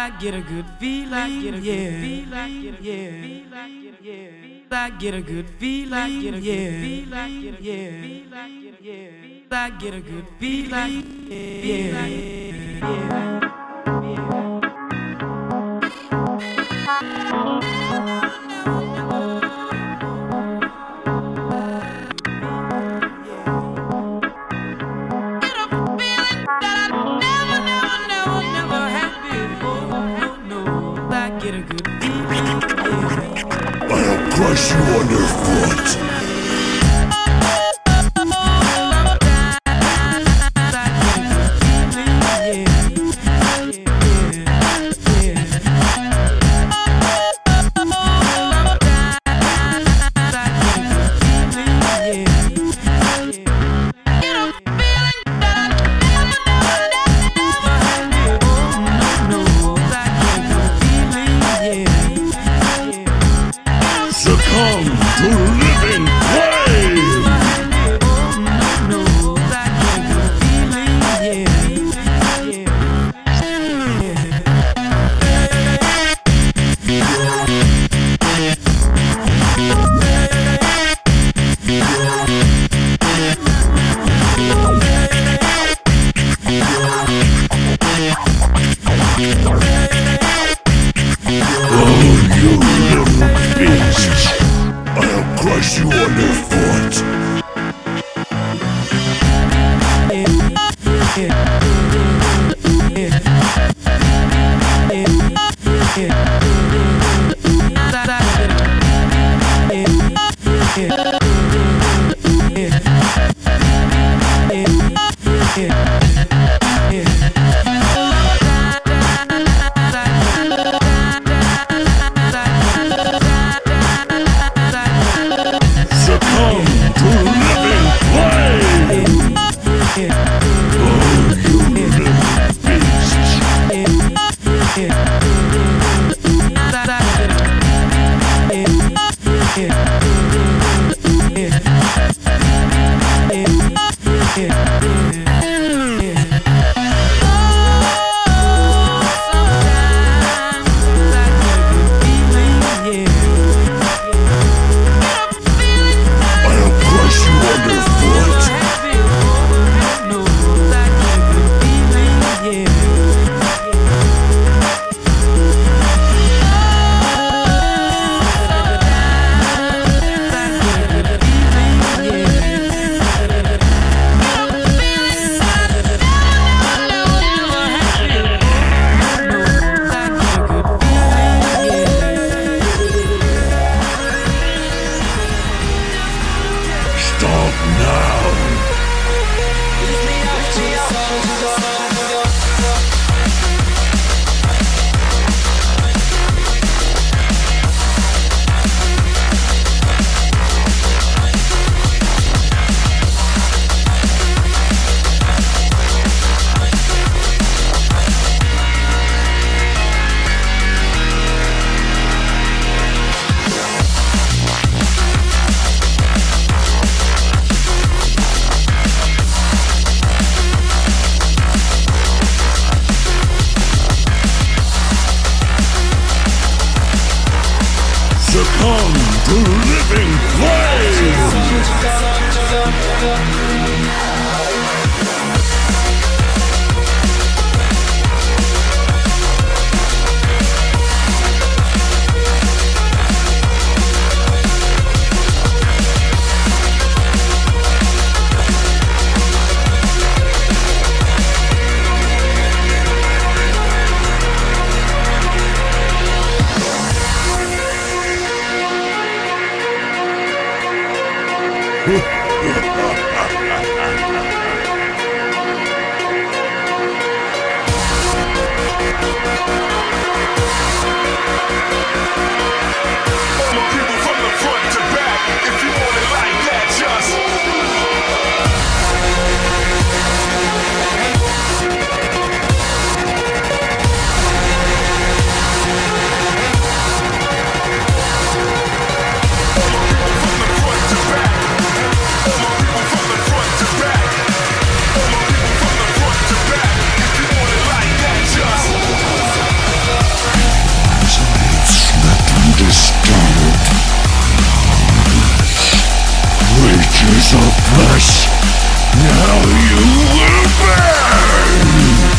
get a good feeling, I get a good feeling, I get a good feeling, I get a good feeling, I get a good feeling, I get a good feeling, I get a good feeling, I'll crush you underfoot. Succumb to living flame! I'll crush you underfoot. Succumb to living flame! Oh, you little I'll crush you underfoot. Stop now! flesh. Now you will burn!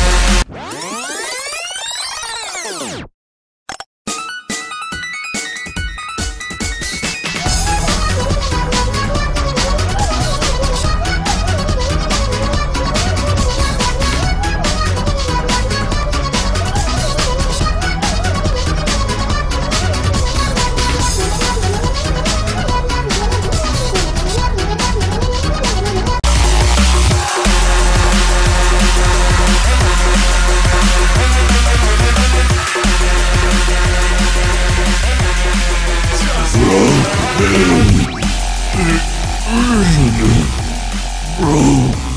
Broken.